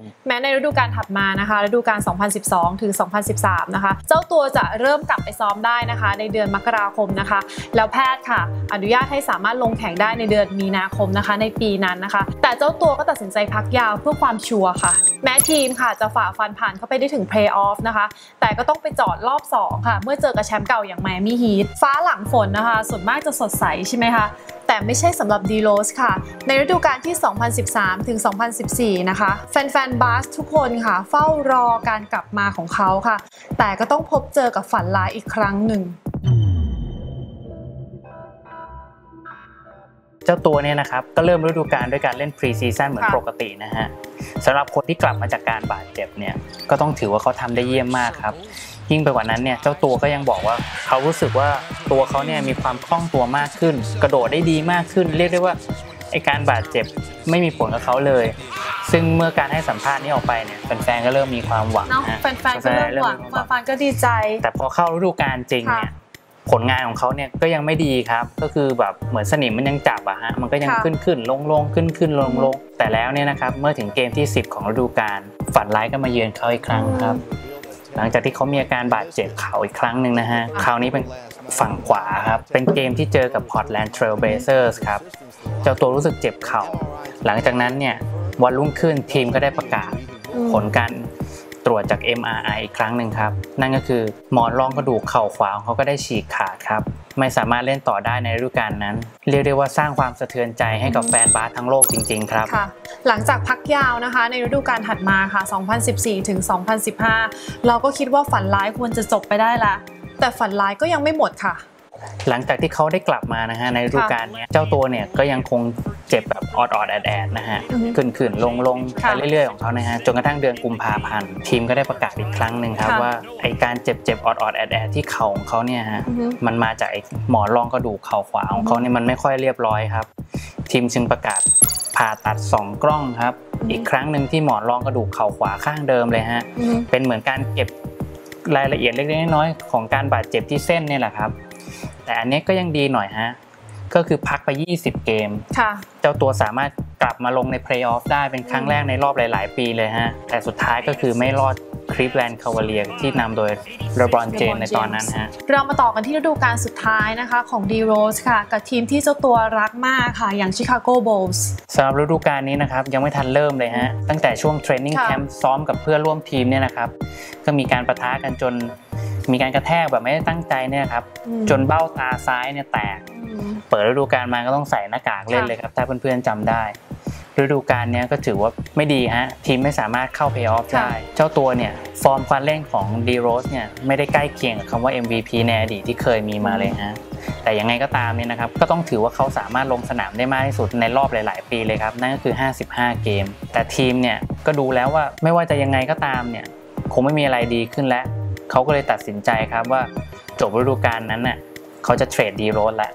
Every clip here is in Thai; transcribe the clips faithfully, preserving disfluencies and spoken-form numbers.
แม้ในฤดูกาลถัดมานะคะฤดูกาลสองพันสิบสองถึงสองพันสิบสามนะคะเจ้าตัวจะเริ่มกลับไปซ้อมได้นะคะในเดือนมกราคมนะคะแล้วแพทย์ค่ะอนุญาตให้สามารถลงแข่งได้ในเดือนมีนาคมนะคะในปีนั้นนะคะแต่เจ้าตัวก็ตัดสินใจพักยาวเพื่อความชัวร์ค่ะแม้ทีมค่ะจะฝ่าฟันผ่านเข้าไปได้ถึงเพลย์ออฟนะคะแต่ก็ต้องไปจอดรอบสองค่ะเมื่อเจอกับแชมป์เก่าอย่างไมอามี่ฮีทฟ้าหลังฝนนะคะส่วนมากจะสดใสใช่ไหมคะแต่ไม่ใช่สำหรับดีโรสค่ะในฤดูกาลที่สองพันสิบสามถึงสองพันสิบสี่นะคะแฟนๆบาสทุกคนค่ะเฝ้ารอการกลับมาของเขาค่ะแต่ก็ต้องพบเจอกับฝันร้ายอีกครั้งหนึ่งเจ้าตัวเนี่ยนะครับก็เริ่มฤดูกาลด้วยการเล่นพรีซีซั่นเหมือนปกตินะฮะสำหรับคนที่กลับมาจากการบาดเจ็บเนี่ยก็ต้องถือว่าเขาทำได้เยี่ยมมากครับยิ่งไปกว่านั้นเนี่ยเจ้าตัวก็ยังบอกว่าเขารู้สึกว่าตัวเขาเนี่ยมีความคล่องตัวมากขึ้นกระโดดได้ดีมากขึ้นเรียกได้ว่าไอ้การบาดเจ็บไม่มีผลกับเขาเลยซึ่งเมื่อการให้สัมภาษณ์นี้ออกไปเนี่ยแฟนๆก็เริ่มมีความหวังนะแฟนๆก็เริ่มหวังแฟนๆก็ดีใจแต่พอเข้าฤดูกาลจริงเนี่ยผลงานของเขาเนี่ยก็ยังไม่ดีครับก็คือแบบเหมือนสนิมมันยังจับอะฮะมันก็ยังขึ้นขึ้นลงลงขึ้นขึ้นลงลงแต่แล้วเนี่ยนะครับเมื่อถึงเกมที่สิบของฤดูกาลฝันร้ายก็มาเยือนเขาอีกครั้งครับหลังจากที่เขามีอาการบาดเจ็บเข่าอีกครั้งหนึ่งนะฮะคราวนี้เป็นฝั่งขวาครับเป็นเกมที่เจอกับ Portland Trail Blazers ครับเจ้าตัวรู้สึกเจ็บเข่าหลังจากนั้นเนี่ยวันรุ่งขึ้นทีมก็ได้ประกาศผลการตรวจจาก เอ็ม อาร์ ไอ อีกครั้งหนึ่งครับนั่นก็คือหมอนรองกระดูกเข่าขวาของเขาก็ได้ฉีกขาดครับไม่สามารถเล่นต่อได้ในฤดูกาลนั้นเรียกได้ว่าสร้างความสะเทือนใจให้กับแฟนบาสทั้งโลกจริงๆครับค่ะหลังจากพักยาวนะคะในฤดูกาลถัดมาค่ะสองพันสิบสี่ถึงสองพันสิบห้าเราก็คิดว่าฝันร้ายควรจะจบไปได้ละแต่ฝันร้ายก็ยังไม่หมดค่ะหลังจากที่เขาได้กลับมานะฮะในฤดูกาลนี้เจ้าตัวเนี่ยก็ยังคงเจ็บแบบออดๆแอดๆนะฮะขึ้นๆลงๆไปเรื่อยๆของเขานะฮะจนกระทั่งเดือนกุมภาพันธ์ทีมก็ได้ประกาศอีกครั้งหนึ่งครับว่าไอการเจ็บๆออดๆแอดๆที่เข่าของเขาเนี่ยฮะมันมาจากไอหมอนรองกระดูกเข่าขวาของเขาเนี่ยมันไม่ค่อยเรียบร้อยครับทีมจึงประกาศผ่าตัดสองกล้องครับอีกครั้งหนึ่งที่หมอนรองกระดูกเข่าขวาข้างเดิมเลยฮะเป็นเหมือนการเก็บรายละเอียดเล็กๆน้อยๆของการบาดเจ็บที่เส้นนี่แหละครับแต่อันนี้ก็ยังดีหน่อยฮะก็คือพักไปยี่สิบเกมเจ้าตัวสามารถกลับมาลงในเพลย์ออฟได้เป็นครั้งแรกในรอบหลายๆปีเลยฮะแต่สุดท้ายก็คือไม่รอดคลิฟแลนด์คาวาเลียร์ที่นำโดยเลบรอนเจมส์ในตอนนั้นฮะเรามาต่อกันที่ฤดูกาลสุดท้ายนะคะของดีโรสค่ะกับทีมที่เจ้าตัวรักมากค่ะอย่างชิคาโกโบลส์สำหรับฤดูกาลนี้นะครับยังไม่ทันเริ่มเลยฮะตั้งแต่ช่วงเทรนนิ่งแคมป์ซ้อมกับเพื่อนร่วมทีมเนี่ยนะครับก็มีการปะทะกันจนมีการกระแทกแบบไม่ได้ตั้งใจเนี่ยครับจนเบ้าตาซ้ายเนี่ยแตกเปิดฤดูกาลมาก็ต้องใส่หน้ากากเล่นเลยครับถ้าเพื่อนๆจำได้ฤดูกาลนี้ก็ถือว่าไม่ดีฮะทีมไม่สามารถเข้าเพลย์ออฟได้เจ้าตัวเนี่ยฟอร์มการเล่นของดีโรสเนี่ยไม่ได้ใกล้เคียงกับคำว่า เอ็ม วี พี ในอดีตที่เคยมีมาเลยฮะแต่ยังไงก็ตามเนี่ยนะครับก็ต้องถือว่าเขาสามารถลงสนามได้มากที่สุดในรอบหลายๆปีเลยครับนั่นก็คือห้าสิบห้าเกมแต่ทีมเนี่ยก็ดูแล้วว่าไม่ว่าจะยังไงก็ตามเนี่ยคงไม่มีอะไรดีขึ้นแล้วเขาก็เลยตัดสินใจครับว่าจบฤดูกาลนั้นน่ะเขาจะเทรดดีโรสแหละ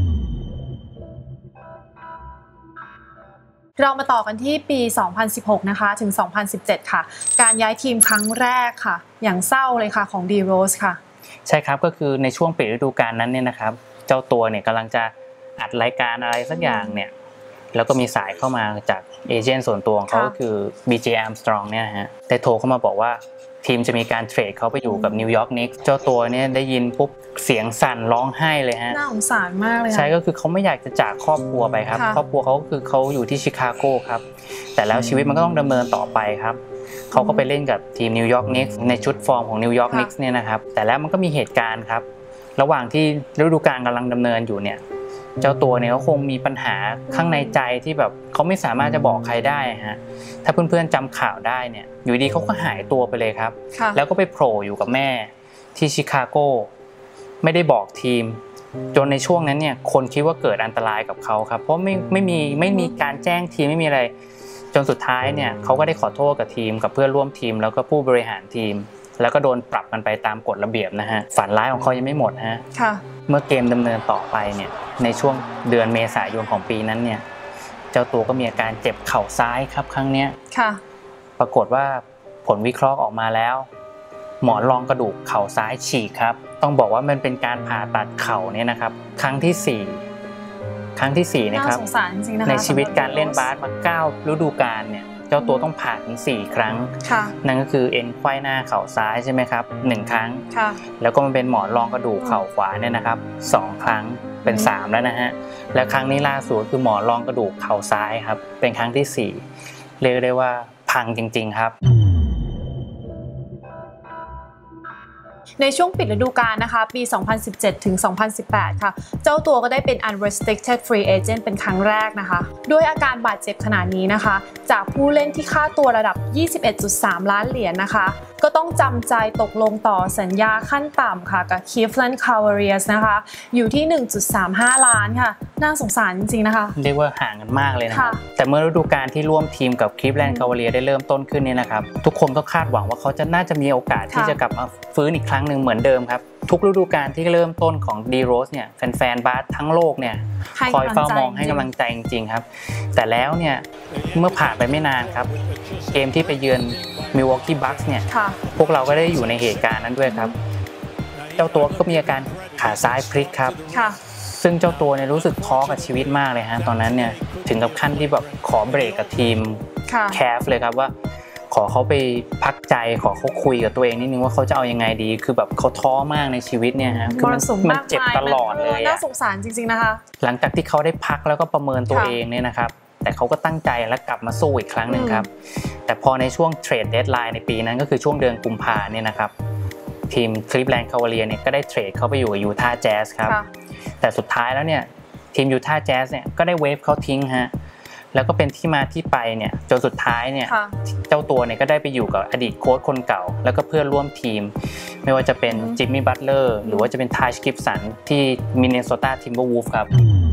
เรามาต่อกันที่ปีสองพันสิบหกนะคะถึงสองพันสิบเจ็ดค่ะการย้ายทีมครั้งแรกค่ะอย่างเศร้าเลยค่ะของดีโรสค่ะใช่ครับก็คือในช่วงปิดฤดูกาลนั้นเนี่ยนะครับเจ้าตัวเนี่ยกำลังจะอัดรายการอะไรสักอย่างเนี่ยแล้วก็มีสายเข้ามาจากเอเจนต์ส่วนตัวของเขาก็คือ บี เจ Armstrong เนี่ยฮะได้โทรเข้ามาบอกว่าทีมจะมีการเทรดเขาไปอยู่กับนิวยอร์กนิกส์เจ้าตัวเนี่ยได้ยินปุ๊บเสียงสั่นร้องไห้เลยฮะน่าสงสารมากเลยใช่ก็คือเขาไม่อยากจะจากครอบครัวไปครับครอบครัวเขาคือเขาอยู่ที่ชิคาโกครับแต่แล้วชีวิตมันก็ต้องดำเนินต่อไปครับเขาก็ไปเล่นกับทีมนิวยอร์กนิกส์ในชุดฟอร์มของนิวยอร์กนิกส์เนี่ยนะครับแต่แล้วมันก็มีเหตุการณ์ครับระหว่างที่ฤดูกาลกำลังดำเนินอยู่เนี่ยเจ้าตัวเนี่ยเขาคงมีปัญหาข้างในใจที่แบบเขาไม่สามารถจะบอกใครได้ฮะถ้าเพื่อนๆจำข่าวได้เนี่ยอยู่ดีเขาก็หายตัวไปเลยครับแล้วก็ไปโผล่อยู่กับแม่ที่ชิคาโกไม่ได้บอกทีมจนในช่วงนั้นเนี่ยคนคิดว่าเกิดอันตรายกับเขาครับเพราะไม่ไม่มีไม่มีการแจ้งทีมไม่มีอะไรจนสุดท้ายเนี่ยเขาก็ได้ขอโทษกับทีมกับเพื่อนร่วมทีมแล้วก็ผู้บริหารทีมแล้วก็โดนปรับกันไปตามกฎระเบียบนะฮะฝันร้ายของเขายังไม่หมดฮะเมื่อเกมดำเนินต่อไปเนี่ยในช่วงเดือนเมษายนของปีนั้นเนี่ยเจ้าตัวก็มีอาการเจ็บเข่าซ้ายครับครั้งนี้ปรากฏว่าผลวิเคราะห์ออกมาแล้วหมอนรองกระดูกเข่าซ้ายฉีกครับต้องบอกว่ามันเป็นการผ่าตัดเข่าเนี่ยนะครับครั้งที่สี่ครั้งที่สี่นะครับในชีวิตการเล่นบาสมาเก้าฤดูกาลเนี่ยเจ้าตัวต้องผ่าถึงสี่ครั้งนั่นก็คือเอ็นไขว้หน้าเข่าซ้ายใช่ไหมครับหนึ่งครั้งแล้วก็มันเป็นหมอนรองกระดูกเข่าขวาเนี่ยนะครับสองครั้งเป็นสามแล้วนะฮะและครั้งนี้ล่าสุดคือหมอนรองกระดูกเข่าซ้ายครับเป็นครั้งที่สี่เรียกได้ว่าพังจริงๆครับในช่วงปิดฤดูกาลนะคะปี สองพันสิบเจ็ด ถึง สองพันสิบแปด ค่ะเจ้าตัวก็ได้เป็น unrestricted free agent เป็นครั้งแรกนะคะด้วยอาการบาดเจ็บขนาดนี้นะคะจากผู้เล่นที่ค่าตัวระดับ ยี่สิบเอ็ดจุดสาม ล้านเหรียญนะคะก็ต้องจำใจตกลงต่อสัญญาขั้นต่ำค่ะกับ Cleveland Cavaliers นะคะอยู่ที่ หนึ่งจุดสามห้า ล้านค่ะน่าสงสารจริงๆนะคะเรียกว่าห่างกันมากเลยนะครับแต่เมื่อฤดูกาลที่ร่วมทีมกับ Cleveland Cavaliers ได้เริ่มต้นขึ้นเนี่ยนะครับทุกคนก็คาดหวังว่าเขาจะน่าจะมีโอกาสที่จะกลับมาฟื้นอีกครั้งหนึ่งเหมือนเดิมครับทุกฤดูกาลที่เริ่มต้นของดีโรสเนี่ยแฟนๆบาสทั้งโลกเนี่ยคอยเฝ้ามองให้กำลังใจจริงๆครับแต่แล้วเนี่ยเมื่อผ่านไปไม่นานครับเกมที่ไปเยือนมิลวอกกี้บัคส์เนี่ยพวกเราก็ได้อยู่ในเหตุการณ์นั้นด้วยครับเจ้าตัวก็มีอาการขาซ้ายพลิกครับซึ่งเจ้าตัวเนี่ยรู้สึกท้อกับชีวิตมากเลยฮะตอนนั้นเนี่ยถึงกับขั้นที่แบบขอเบรกกับทีมแคฟเลยครับว่าขอเขาไปพักใจขอเขาคุยกับตัวเองนิดนึงว่าเขาจะเอายังไงดีคือแบบเขาท้อมากในชีวิตเนี่ยฮะคือมันมันเจ็บตลอดเลยน่าสงสารจริงๆนะคะหลังจากที่เขาได้พักแล้วก็ประเมินตัวเองเนี่ยนะครับแต่เขาก็ตั้งใจและกลับมาสู้อีกครั้งหนึ่งครับแต่พอในช่วงเทรดเดดไลน์ในปีนั้นก็คือช่วงเดือนกุมภาเนี่ยนะครับทีม Cleveland Cavaliers เนี่ยก็ได้เทรดเขาไปอยู่กับยูทาห์แจ๊สครับแต่สุดท้ายแล้วเนี่ยทีมยูทาห์แจ๊สเนี่ยก็ได้เวฟเขาทิ้งฮะแล้วก็เป็นที่มาที่ไปเนี่ยจนสุดท้ายเนี่ยเจ้าตัวเนี่ยก็ได้ไปอยู่กับอดีตโค้ชคนเก่าแล้วก็เพื่อนร่วมทีมไม่ว่าจะเป็นจิมมี่บัตเลอร์หรือว่าจะเป็นไทชกิฟสันที่มินนิโซตาทิมเบอร์วูฟส์ครับ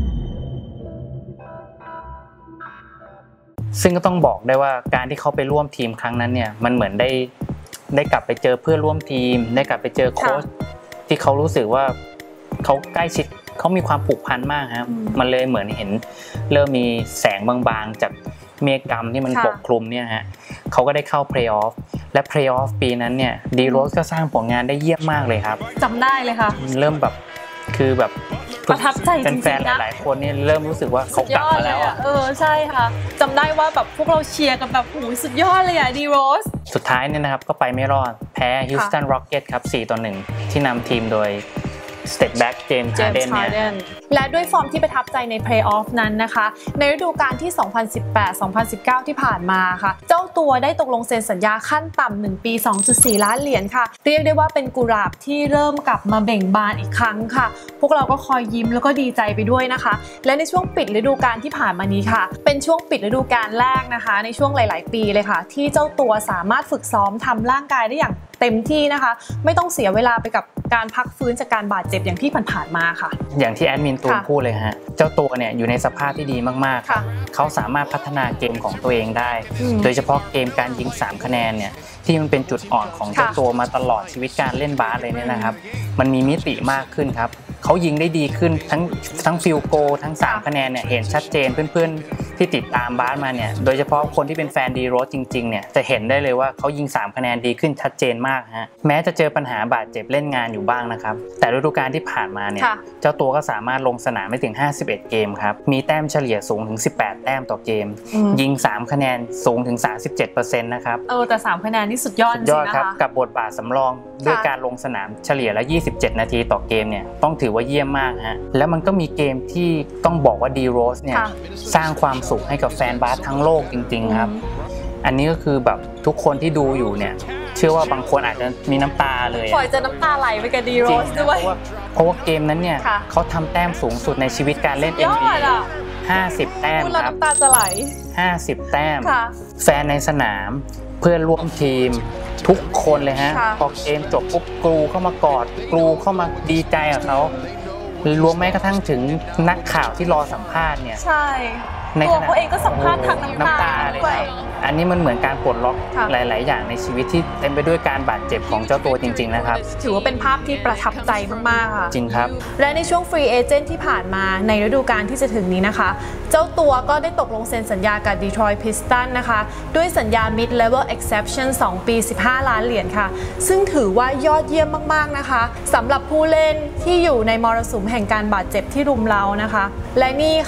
ซึ่งก็ต้องบอกได้ว่าการที่เขาไปร่วมทีมครั้งนั้นเนี่ยมันเหมือนได้ได้กลับไปเจอเพื่อนร่วมทีมได้กลับไปเจอโค้ชที่เขารู้สึกว่าเขาใกล้ชิดเขามีความผูกพันมากครับมันเลยเหมือนเห็นเริ่มมีแสงบางๆจากเมฆกรรมที่มันปกคลุมเนี่ยฮะเขาก็ได้เข้าเพลย์ออฟและเพลย์ออฟปีนั้นเนี่ยดีโรสก็สร้างผลงานได้เยี่ยมมากเลยครับจำได้เลยค่ะเริ่มแบบคือแบบประทับใจจริงๆนะแฟนๆหลายๆคนนี่เริ่มรู้สึกว่าเขากลับมาแล้วเออใช่ค่ะจำได้ว่าแบบพวกเราเชียร์กันแบบโอ้ยสุดยอดเลยอ่ะดีโรสสุดท้ายเนี่ยนะครับก็ไปไม่รอดแพ้ฮิวสตันร็อกเก็ตครับสี่ต่อหนึ่งที่นำทีมโดยสเต็ปแบ็กเจมส์ฮาร์เดนเนี่ยและด้วยฟอร์มที่ประทับใจในเพลย์ออฟนั้นนะคะในฤดูกาลที่ สองพันสิบแปด สองพันสิบเก้า ที่ผ่านมาค่ะเจ้าตัวได้ตกลงเซ็นสัญญาขั้นต่ำหนึ่งปี สองจุดสี่ ล้านเหรียญค่ะเรียกได้ว่าเป็นกุหลาบที่เริ่มกลับมาเบ่งบานอีกครั้งค่ะพวกเราก็คอยยิ้มแล้วก็ดีใจไปด้วยนะคะและในช่วงปิดฤดูกาลที่ผ่านมานี้ค่ะเป็นช่วงปิดฤดูกาลแรกนะคะในช่วงหลายๆปีเลยค่ะที่เจ้าตัวสามารถฝึกซ้อมทำร่างกายได้อย่างเต็มที่นะคะไม่ต้องเสียเวลาไปกับการพักฟื้นจากการบาดเจ็บอย่างที่ผ่านๆมาค่ะอย่างที่แอดมินตูนพูดเลยฮะเจ้าตัวเนี่ยอยู่ในสภาพที่ดีมากๆเขาสามารถพัฒนาเกมของตัวเองได้โดยเฉพาะเกมการยิงสามคะแนนเนี่ยที่มันเป็นจุดอ่อนของเจ้าตัวมาตลอดชีวิตการเล่นบาสเลยเนี่ยนะครับมันมีมิติมากขึ้นครับเขายิงได้ดีขึ้นทั้งทั้งฟิลโกทั้งสามคะแนนเนี่ยเห็นชัดเจนเพื่อนๆที่ติดตามบาสมาเนี่ยโดยเฉพาะคนที่เป็นแฟนดีโรสจริงๆเนี่ยจะเห็นได้เลยว่าเขายิงสามคะแนนดีขึ้นชัดเจนมากฮะแม้จะเจอปัญหาบาดเจ็บเล่นงานอยู่บ้างนะครับแต่ฤดูกาลที่ผ่านมาเนี่ยเจ้าตัวก็สามารถลงสนามได้ถึงห้าสิบเอ็ดเกมครับมีแต้มเฉลี่ยสูงถึงสิบแปดแต้มต่อเกมยิงสามคะแนนสูงถึง สามสิบเจ็ดเปอร์เซ็นต์ นะครับเออแต่สามคะแนนนี่สุดยอดจริงๆนะคะกับบทบาทสำรองด้วยการลงสนามเฉลี่ยละยี่สิบเจ็ดนาทีต่อเกมเนี่ยต้องถือว่าเยี่ยมมากฮะแล้วมันก็มีเกมที่ต้องบอกว่าดีโรสเนี่ยสร้างความสุขให้กับแฟนบาสทั้งโลกจริงๆครับอันนี้ก็คือแบบทุกคนที่ดูอยู่เนี่ยเชื่อว่าบางคนอาจจะมีน้ำตาเลยปล่อยจะน้ำตาไหลไปกับดีโรสด้วยเพราะว่าเกมนั้นเนี่ยเขาทำแต้มสูงสุดในชีวิตการเล่น เอ็น บี เอ ห้าสิบแต้มครับน้ำตาจะไหลห้าสิบแต้มแฟนในสนามเพื่อนร่วมทีมทุกคนเลยฮะพอเกมจบปุ๊บกรูเข้ามากอดกรูเข้ามาดีใจกับเขารวมแม้กระทั่งถึงนักข่าวที่รอสัมภาษณ์เนี่ยใช่ตัวเขาเองก็สัมภาษณ์ทางน้ำตาเลยอันนี้มันเหมือนการปลดล็อกหลายๆอย่างในชีวิตที่เต็มไปด้วยการบาดเจ็บของเจ้าตัวจริงๆนะครับถือว่าเป็นภาพที่ประทับใจมากๆค่ะจริงครับและในช่วงฟรีเอเจนต์ที่ผ่านมาในฤดูกาลที่จะถึงนี้นะคะเจ้าตัวก็ได้ตกลงเซ็นสัญญากับ Detroit Pistons นะคะด้วยสัญญา Mid Level Exception สองปีสิบห้าล้านเหรียญค่ะซึ่งถือว่ายอดเยี่ยมมากๆนะคะสำหรับผู้เล่นที่อยู่ในมรสุมแห่งการบาดเจ็บที่รุมเร้านะคะและนี่ค่ะ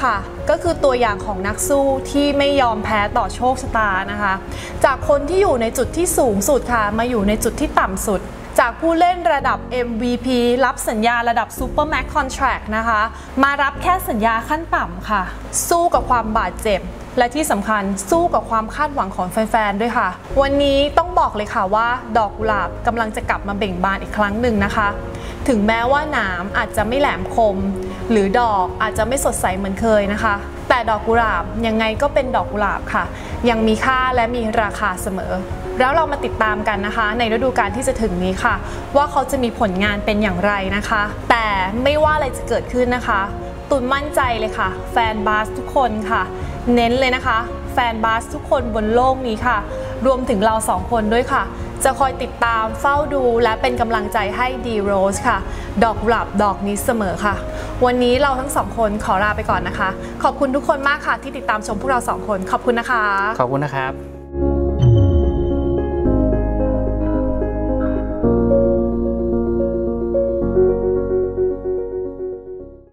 ก็คือตัวอย่างของนักสู้ที่ไม่ยอมแพ้ต่อโชคชะตานะคะจากคนที่อยู่ในจุดที่สูงสุดค่ะมาอยู่ในจุดที่ต่ำสุดจากผู้เล่นระดับ เอ็ม วี พี รับสัญญาระดับ Super Max Contract นะคะมารับแค่สัญญาขั้นต่ำค่ะสู้กับความบาดเจ็บและที่สำคัญสู้กับความคาดหวังของแฟนๆด้วยค่ะวันนี้ต้องบอกเลยค่ะว่าดอกกุหลาบกำลังจะกลับมาเบ่งบานอีกครั้งหนึ่งนะคะถึงแม้ว่าหนามอาจจะไม่แหลมคมหรือดอกอาจจะไม่สดใสเหมือนเคยนะคะแต่ดอกกุหลาบยังไงก็เป็นดอกกุหลาบค่ะยังมีค่าและมีราคาเสมอแล้วเรามาติดตามกันนะคะในฤดูกาลที่จะถึงนี้ค่ะว่าเขาจะมีผลงานเป็นอย่างไรนะคะแต่ไม่ว่าอะไรจะเกิดขึ้นนะคะตุนมั่นใจเลยค่ะแฟนบาสทุกคนค่ะเน้นเลยนะคะแฟนบาสทุกคนบนโลกนี้ค่ะรวมถึงเราสองคนด้วยค่ะจะคอยติดตามเฝ้าดูและเป็นกำลังใจให้ดีโรสค่ะดอกกุหลาบดอกนี้เสมอค่ะวันนี้เราทั้งสองคนขอลาไปก่อนนะคะขอบคุณทุกคนมากค่ะที่ติดตามชมพวกเราสองคนขอบคุณนะคะขอบคุณนะครับ